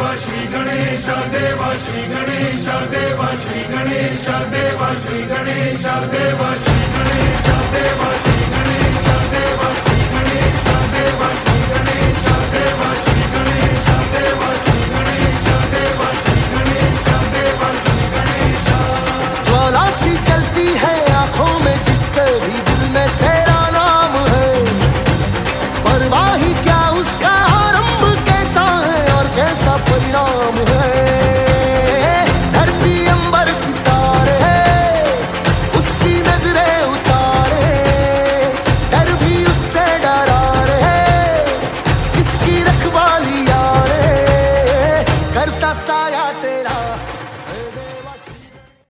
श्री गणेश देवा श्री गणेश देवा श्री गणेश देवा श्री गणेश देवा श्री गणेश देवा श्री गणेश देवा श्री गणेश देवा श्री गणेश देवा श्री गणेश देवा श्री गणेश देवा श्री गणेश देवा श्री गणेश। ज्वाला सी चलती है आंखों में जिसके भी दिल में तेरा नाम है, परवाही क्या उसका आरंभ कैसा है और कैसा परिणाम है। धरती अंबर सितारे उसकी नजरें उतारे, डर भी उससे डरा रे जिसकी रखवाली यारे, करता साया तेरा